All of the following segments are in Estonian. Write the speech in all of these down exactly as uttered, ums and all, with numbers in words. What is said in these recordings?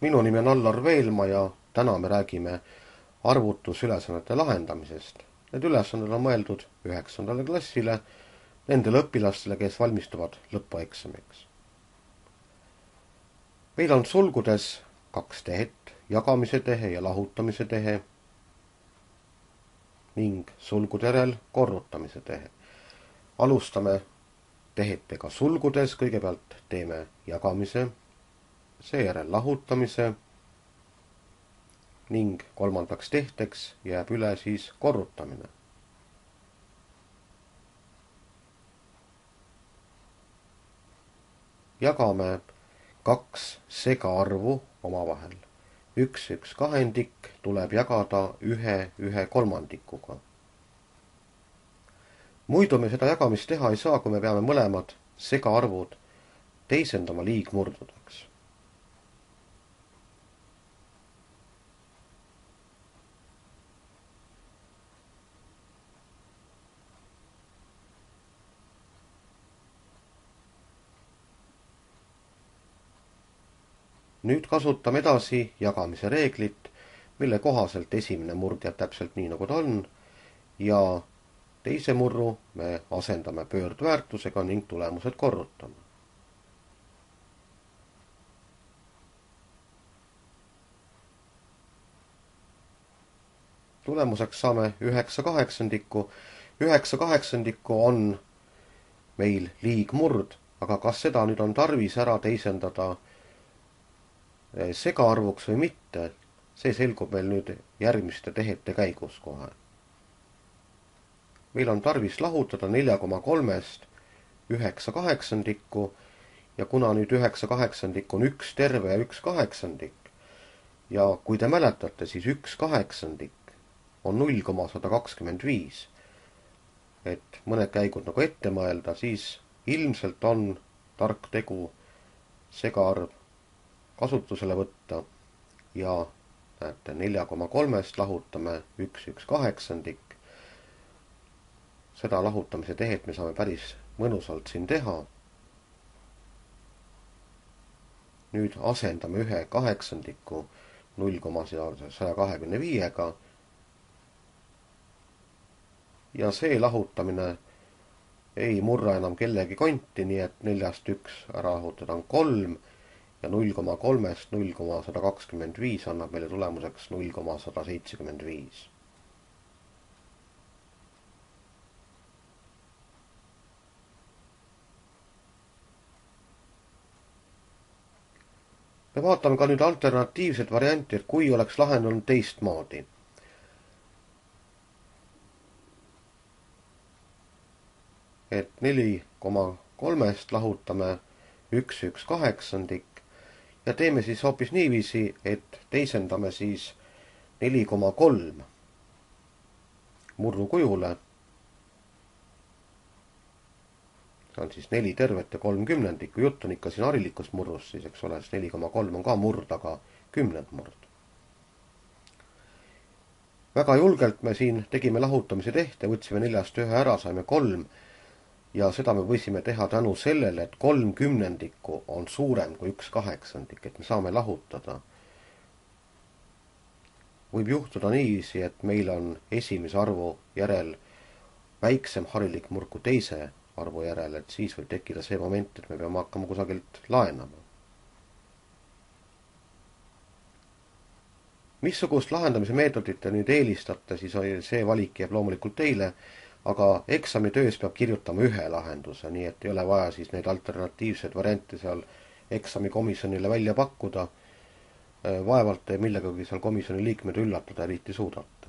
Minu nimi on Allar Veelma ja täna me räägime arvutusülesannete lahendamisest. Need ülesanded on mõeldud üheksandale klassile, nendele õpilastele, kes valmistuvad lõpueksamiks. Meil on sulgudes kaks tehet, jagamise tehe ja lahutamise tehe ning sulgude järel korrutamise tehe. Alustame tehetega sulgudes, kõigepealt teeme jagamise, seejärel lahutamise ning kolmandaks tehteks jääb üle siis korrutamine. Jagame kaks segaarvu omavahel. Üks üks kahendik tuleb jagada ühe ühe kolmandikuga. Muidu me seda jagamist teha ei saa, kui me peame mõlemad segaarvud teisendama liigmurdudeks. Nüüd kasutame edasi jagamise reeglit, mille kohaselt esimene murd jääb täpselt nii, nagu ta on, ja teise murru me asendame pöördväärtusega ning tulemused korrutame. Tulemuseks saame üheksa kaheksandikku. üheksa kaheksandikku on meil liigmurd, aga kas seda nüüd on tarvis ära teisendada segaarvuks või mitte, see selgub meil nüüd järgmiste tehete käigus kohe. Meil on tarvis lahutada nelja koma kolmest üheksa kaheksandikku ja kuna nüüd üheksa kaheksandikku on üks terve ja üks kaheksandik ja kui te mäletate, siis üks kaheksandik on null koma sada kakskümmend viis, et mõned käigud nagu ette mõelda, siis ilmselt on tark tegu segaarv kasutusele võtta ja näete, nelja koma kolmest lahutame üks üks kaheksandik. Seda lahutamise tehet me saame päris mõnusalt siin teha. Nüüd asendame ühe kaheksandiku null koma sada kakskümmend viiega ja see lahutamine ei murra enam kellegi konti, nii et neljast üks ära lahutada on kolm ja null koma kolmest null koma sada kakskümmend viis annab meile tulemuseks null koma sada seitsekümmend viis. Me vaatame ka nüüd alternatiivset varianti, et kui oleks lahendanud teistmoodi. Et neli koma kolmest lahutame üks üks kaheksandik ja teeme siis hoopis niiviisi, et teisendame siis neli koma kolm murru kujule. See on siis neli tervet ja kolm kümnendikku. Jutt on ikka siin harilikust murrust, siis eks ole, neli koma kolm on ka murd, aga kümnend murd. Väga julgelt me siin tegime lahutamise tehte, võtsime neljast ühe ära, saime kolm. Ja seda me võisime teha tänu sellele, et kolm kümnendikku on suurem kui üks kaheksandik, et me saame lahutada. Võib juhtuda niiviisi, et meil on esimese arvu järel väiksem harilik murd kui teise arvu järel, et siis võib tekkida see moment, et me peame hakkama kusagilt laenama. Missugust lahendamise meetodit te nüüd eelistate, siis see valik jääb loomulikult teile, aga eksamitöös peab kirjutama ühe lahenduse, nii et ei ole vaja siis neid alternatiivseid variante seal eksamikomisjonile välja pakkuda. Vaevalt te millegagi seal komisjoni liikmed üllatada eriti suudate.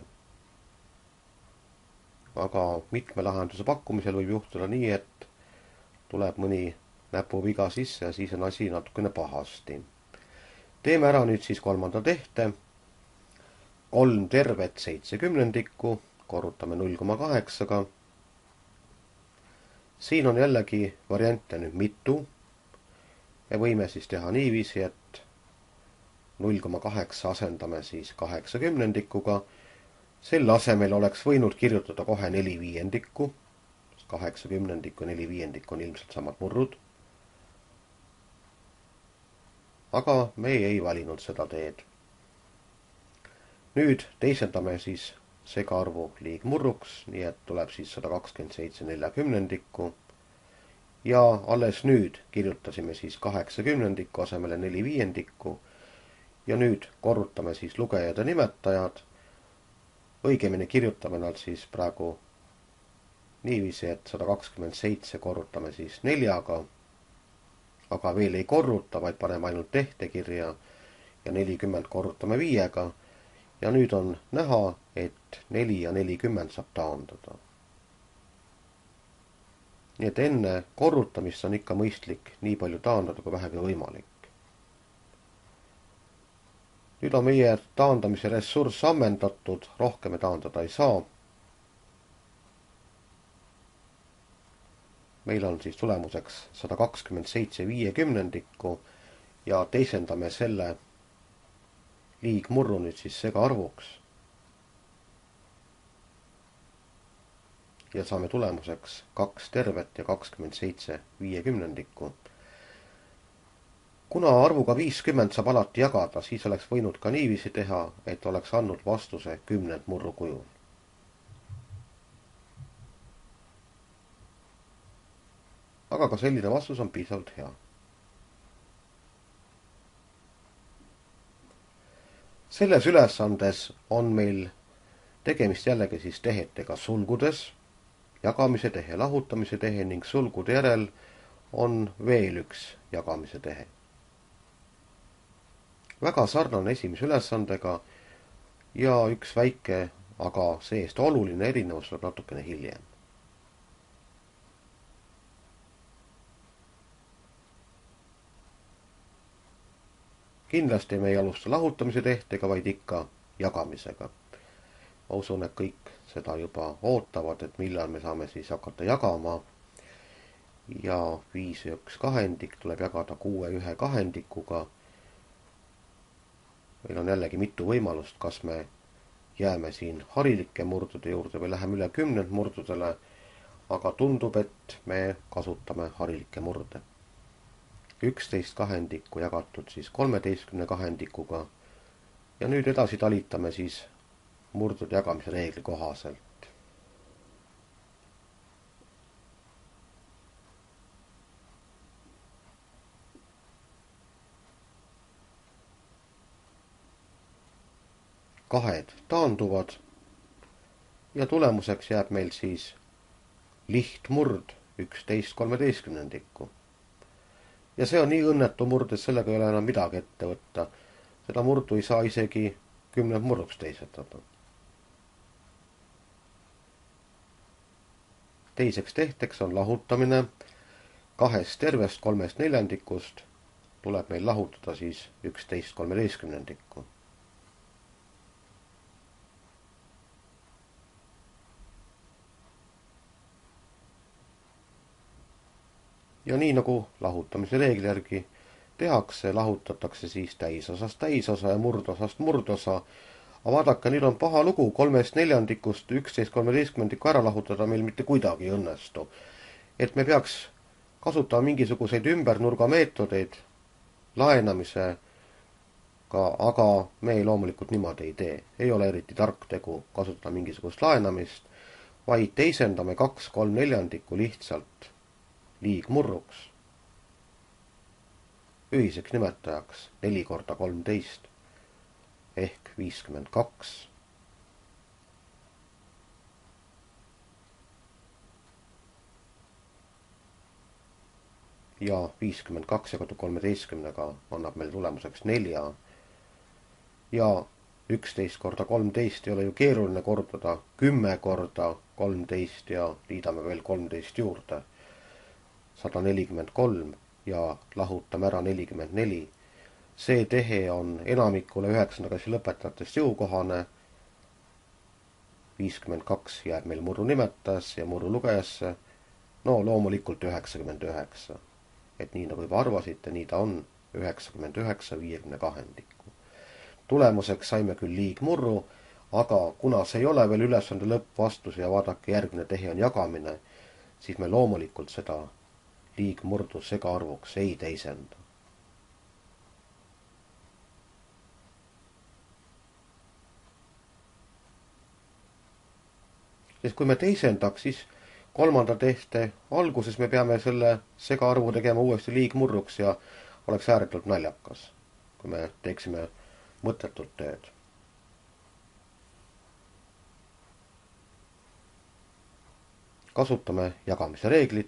Aga mitme lahenduse pakkumisel võib juhtuda nii, et tuleb mõni näpuviga sisse ja siis on asi natukene pahasti. Teeme ära nüüd siis kolmanda tehte. kolm tervet seitse kümnendikku. Korrutame null koma kaheksaga. Siin on jällegi variante nüüd mitu. Me võime siis teha niiviisi, et null koma kaheksa asendame siis kaheksa kümnendikuga. Sel asemel oleks võinud kirjutada kohe neli viiendikku. kaheksa kümnendikku ja neli viiendikku on ilmselt samad murrud. aga me ei valinud seda teed. Nüüd teisendame siis segaarvu liigmurruks, nii et tuleb siis sada kakskümmend seitse neljakümnendikku ja alles nüüd kirjutasime siis kaheksakümnendikku asemele neli viiendikku ja nüüd korrutame siis lugejad ja nimetajad. Õigemini kirjutame nad siis praegu niiviisi, et sada kakskümmend seitse korrutame siis neljaga, aga veel ei korruta, vaid paneme ainult tehtekirja ja nelikümmend korrutame viiega ja nüüd on näha, et neli ja nelikümmend saab taandada. Nii et enne korrutamist on ikka mõistlik nii palju taandada kui vähegi võimalik. Nüüd on meie taandamise ressurss ammendatud, rohkem me taandada ei saa. Meil on siis tulemuseks sada kakskümmend seitse viiekümnendikku ja teisendame selle liigmurru nüüd siis segaarvuks. Ja saame tulemuseks kaks tervet ja kakskümmend seitse viiekümnendikku. Kuna arvuga viiskümmend saab alati jagada, siis oleks võinud ka niiviisi teha, et oleks andnud vastuse kümnendmurru kujul. Aga ka selline vastus on piisavalt hea. Selles ülesandes on meil tegemist jällegi siis tehetega sulgudes, jagamise tehe, lahutamise tehe ning sulgude järel on veel üks jagamise tehe. Väga sarnane esimese ülesandega ja üks väike, aga see-eest oluline erinevus tuleb natukene hiljem. Kindlasti me ei alusta lahutamise tehtega, vaid ikka jagamisega. Ma usun, et kõik seda juba ootavad, et millal me saame siis hakata jagama. Ja viis ja üks kahendik tuleb jagada kuue ühe kahendikuga. Meil on jällegi mitu võimalust, kas me jääme siin harilike murdude juurde või läheme üle kümnendmurdudele, aga tundub, et me kasutame harilikke murde. üksteist kahendikku jagatud siis kolmeteistkümne kahendikuga ja nüüd edasi talitame siis murdude jagamise reegli kohaselt. Kahed taanduvad ja tulemuseks jääb meil siis lihtmurd üksteist kolmeteistkümnendikku. Ja see on nii õnnetu murd, et sellega ei ole enam midagi ette võtta. Seda murdu ei saa isegi kümnendmurduks teisendada. Teiseks tehteks on lahutamine kahest tervest kolmest neljandikust tuleb meil lahutada siis üksteist kolmeteistkümnendikku. Ja nii nagu lahutamise reegli järgi tehakse, lahutatakse siis täisosast täisosa ja murdosast murdosa. Aga vaadake, nüüd on paha lugu, kolmest neljandikust üksteist kolmeteistkümnendikku ära lahutada meil mitte kuidagi ei õnnestu. Et me peaks kasutama mingisuguseid ümbernurga meetodeid laenamisega, aga me loomulikult niimoodi ei tee. Ei ole eriti tark tegu kasutada mingisugust laenamist, vaid teisendame kaks kolm neljandikku lihtsalt liigmurruks. Ühiseks nimetajaks neli korda kolmteist ehk viiskümmend kaks. Ja viiskümmend kaks jagatud kolmeteistkümnega annab meil tulemuseks nelja. Ja üksteist korda kolmteist ei ole ju keeruline kordada, kümme korda kolmteist ja liidame veel kolmteist juurde. sada nelikümmend kolm ja lahutame ära nelikümmend neli. See tehe on enamikule üheksanda klassi lõpetajatest jõukohane. viiskümmend kaks jääb meil murru nimetajasse ja murru lugejasse. No loomulikult üheksakümmend üheksa. Et nii nagu juba arvasite, nii ta on üheksakümmend üheksa viiekümne kahendikku. Tulemuseks saime küll liigmurru, aga kuna see ei ole veel ülesande lõppvastus ja vaadake, järgmine tehe on jagamine, siis me loomulikult seda liigmurdu segaarvuks ei teisenda. sest kui me teisendaks, siis kolmanda tehte alguses me peame selle segaarvu tegema uuesti liigmurruks ja oleks ääretult naljakas, kui me teeksime mõttetut tööd. Kasutame jagamise reeglit.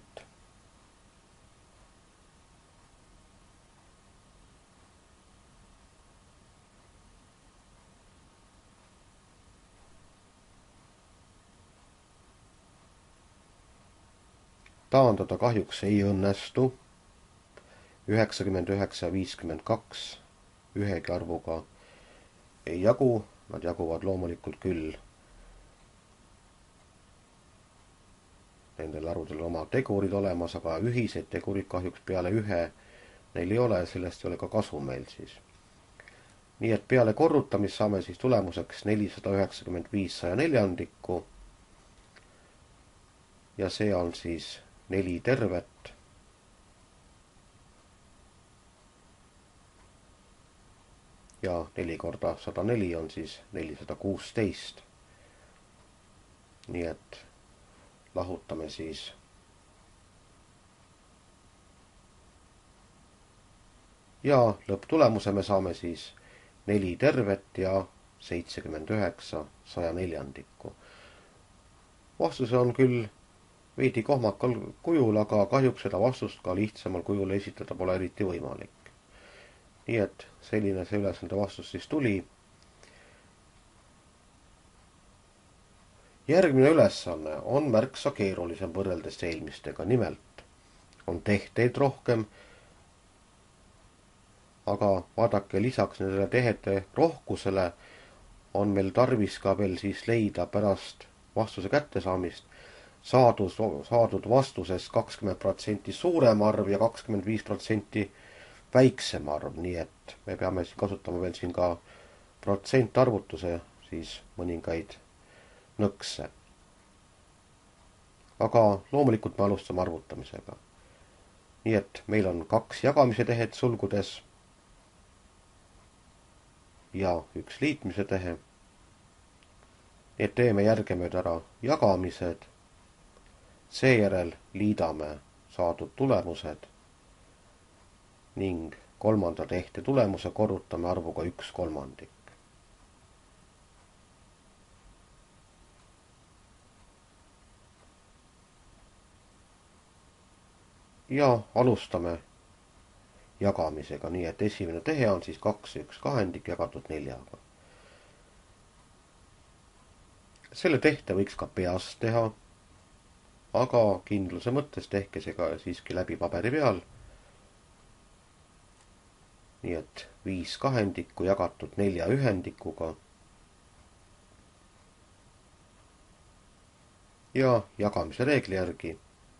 Taandada kahjuks ei õnnestu. üheksakümmend üheksa ja viiskümmend kaks ühegi arvuga ei jagu, nad jaguvad loomulikult küll. Nendel arvudel oma tegurid olemas, aga ühiseid tegurid kahjuks peale ühe neil ei ole, sellest ei ole ka kasu meil siis. Nii et peale korrutamist saame siis tulemuseks nelisada üheksakümmend viis saja neljandikku ja see on siis neli tervet. Ja neli korda sada neli on siis nelisada kuusteist. Nii et lahutame siis ja lõpptulemuse me saame siis neli tervet ja seitsekümmend üheksa saja neljandikku. Vastus on küll veidi kohmakal kujul, aga kahjuks seda vastust ka lihtsamal kujul esitada pole eriti võimalik. Nii et selline see ülesande vastus siis tuli. Järgmine ülesanne on märksa keerulisem võrreldes eelmistega, nimelt on tehteid rohkem, aga vaadake, lisaks nendele tehete rohkusele on meil tarvis ka veel siis leida pärast vastuse kättesaamist saadud, saadud vastuses kakskümmend protsenti suurem arv ja kakskümmend viis protsenti väiksem arv, nii et me peame kasutama veel siin ka protsentarvutuse siis mõningaid nõkse. Aga loomulikult me alustame arvutamisega. Nii et meil on kaks jagamise tehet sulgudes ja üks liitmise tehe. Nii et teeme järgemööda ära jagamised, seejärel liidame saadud tulemused ning kolmanda tehte tulemuse korrutame arvuga üks kolmandik. Ja alustame jagamisega, nii et esimene tehe on siis kaks ja üks kahendik jagatud neljaga. Selle tehte võiks ka peas teha, aga kindluse mõttes tehke see ka siiski läbi paberi peal. Nii et viis kahendikku jagatud nelja ühendikuga ja jagamise reegli järgi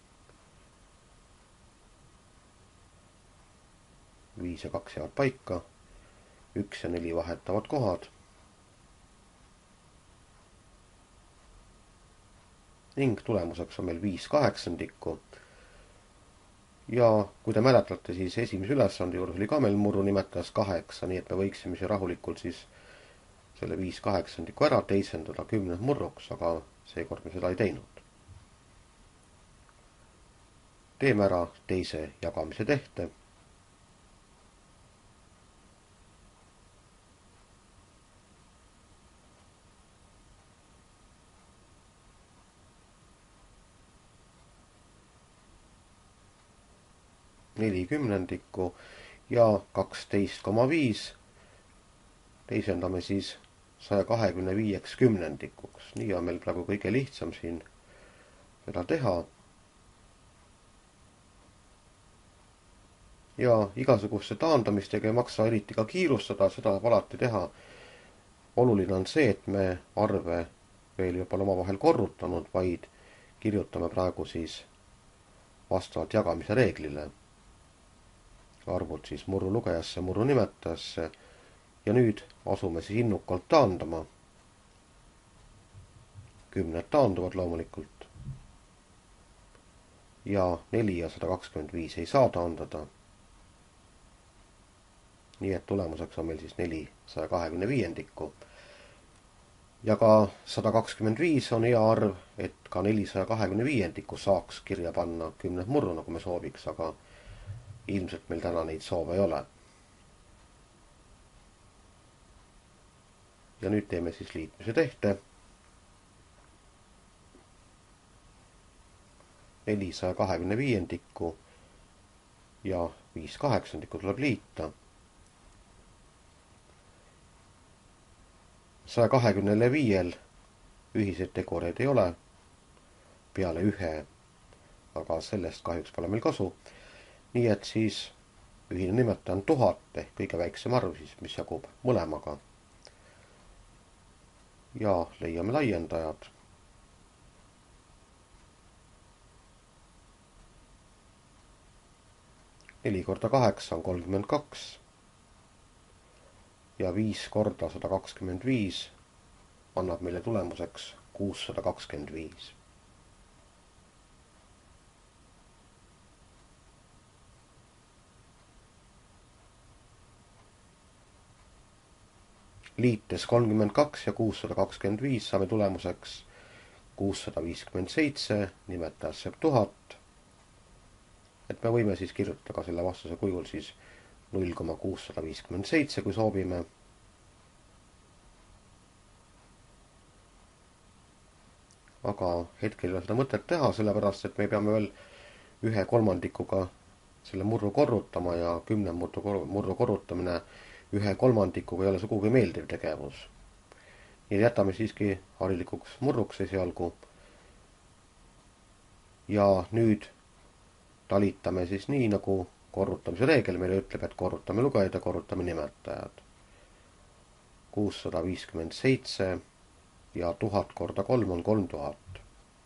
viis ja kaks jäävad paika, üks ja neli vahetavad kohad ning tulemuseks on meil viis kaheksandikku. Ja kui te mäletate, siis esimese ülesande juures oli ka meil murru nimetas kaheksa, nii et me võiksime siia rahulikult siis selle viis kaheksandikku ära teisendada kümnes murruks, aga seekord me seda ei teinud. Teeme ära teise jagamise tehte. neli kümnendikku ja kaksteist koma viis teisendame siis saja kahekümne viieks kümnendikuks. Nii on meil praegu kõige lihtsam siin seda teha. Ja igasuguste taandamistega ei maksa eriti ka kiirustada, seda saab alati teha. Oluline on see, et me arve veel juba omavahel korrutanud, vaid kirjutame praegu siis vastavalt jagamise reeglile arvud siis murru lugejasse, murru nimetajasse ja nüüd asume siis innukalt taandama. Kümned taanduvad loomulikult ja neli ja sada kakskümmend viis ei saa taandada. Nii et tulemuseks on meil siis neli saja kahekümne viiendikku. ja ka sada kakskümmend viis on hea arv, et ka nelisaja kahekümne viiendikku saaks kirja panna kümnes murru, nagu me sooviks, aga ilmselt meil täna neid soove ei ole. Ja nüüd teeme siis liitmise tehte. nelisaja kahekümne viiendikku ja viis kaheksandikku tuleb liita. saja kahekümne viiel ühiseid tegureid ei ole, peale ühe, aga sellest kahjuks pole meil kasu. Nii et siis ühine nimetaja on tuhat ehk kõige väiksem arv, siis, mis jagub mõlemaga. Ja leiame laiendajad. neli korda kaheksa on kolmkümmend kaks ja viis korda sada kakskümmend viis annab meile tulemuseks kuussada kakskümmend viis. Liites kolmkümmend kaks ja kuussada kakskümmend viis saame tulemuseks kuussada viiskümmend seitse, nimetajasse tuhat. Et me võime siis kirjutada ka selle vastuse kujul siis null koma kuussada viiskümmend seitse, kui soovime. Aga hetkel ei ole seda mõtet teha, sellepärast, et me peame veel ühe kolmandikuga selle murru korrutama ja kümne murru korrutamine ühe kolmandikuga ei ole sugugi meeldiv tegevus. Ja jätame siiski harilikuks murruks esialgu. Ja nüüd talitame siis nii, nagu korrutamise reegel meile ütleb, et korrutame lugejad ja korrutame nimetajad. kuussada viiskümmend seitse ja tuhat korda kolm on kolm tuhat.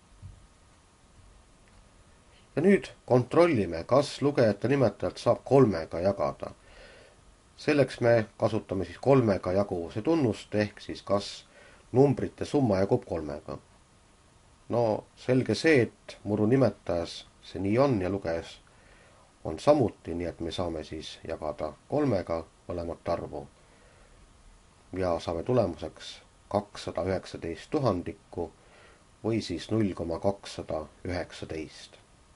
Ja nüüd kontrollime, kas lugejate nimetajat saab kolmega jagada. Selleks me kasutame siis kolmega jaguvuse tunnust, ehk siis kas numbrite summa jagub kolmega. No selge see, et murru nimetajas see nii on ja lugejas on samuti, nii et me saame siis jagada kolmega mõlemat arvu. Ja saame tulemuseks kakssada üheksateist tuhandikku või siis null koma kakssada üheksateist.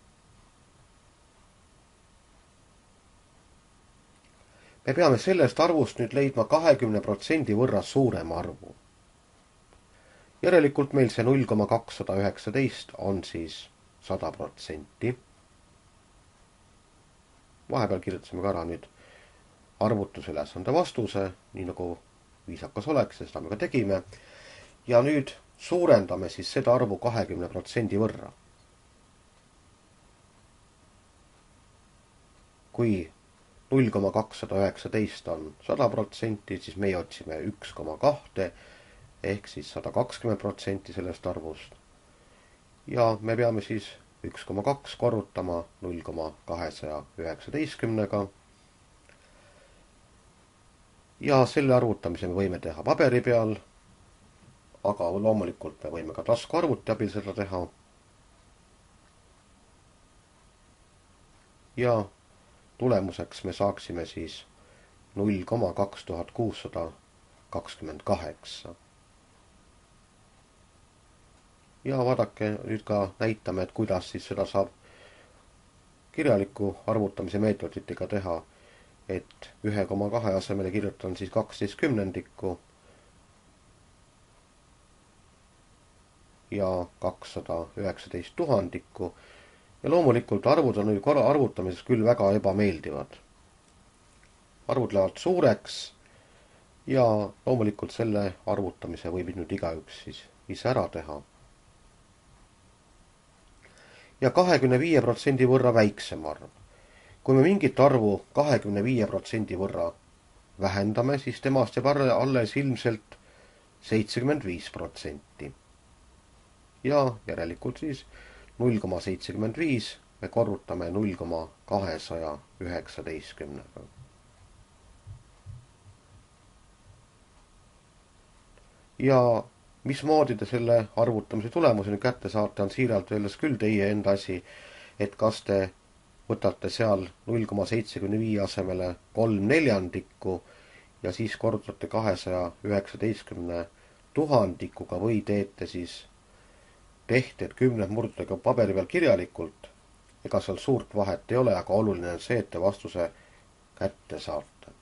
Me peame sellest arvust nüüd leidma kahekümne protsendi võrra suurema arvu. Järelikult meil see null koma kakssada üheksateist on siis sada protsenti. Vahepeal kirjutasime ka ära nüüd arvutusülesande vastuse, nii nagu viisakas oleks, seda me ka tegime. Ja nüüd suurendame siis seda arvu kahekümne protsendi võrra. Kui null koma kakssada üheksateist on sada protsenti, siis meie otsime üks koma kaks ehk siis sada kakskümmend protsenti sellest arvust. Ja me peame siis üks koma kaks korrutama null koma kahesaja üheksateistkümnega. Ja selle arvutamise me võime teha paberi peal, aga loomulikult me võime ka taskuarvuti abil seda teha. Ja tulemuseks me saaksime siis null koma kaks tuhat kuussada kakskümmend kaheksa. Ja vaadake, nüüd ka näitame, et kuidas siis seda saab kirjaliku arvutamise meetoditega teha, et ühe koma kahe asemele kirjutan siis kaksteist kümnendikku ja kakssada üheksateist tuhandikku. Ja loomulikult arvud on nüüd arvutamises küll väga ebameeldivad. Arvud lähevad suureks ja loomulikult selle arvutamise võib nüüd igaüks siis ise ära teha. Ja kahekümne viie protsendi võrra väiksem arv. Kui me mingit arvu kahekümne viie protsendi võrra vähendame, siis temast jääb alles ilmselt seitsekümmend viis protsenti. Ja järelikult siis null koma seitsekümmend viis me korrutame null koma kahesaja üheksateistkümnega. Ja mismoodi te selle arvutamise tulemuseni kätte saate, on siiralt öeldes küll teie enda asi, et kas te võtate seal null koma seitsekümmend viis asemele kolm neljandikku ja siis korrutate kahesaja üheksateistkümne tuhandikuga või teete siis tehted kümned murdudega paberi peal kirjalikult, ega seal suurt vahet ei ole, aga oluline on see, et te vastuse kätte saate.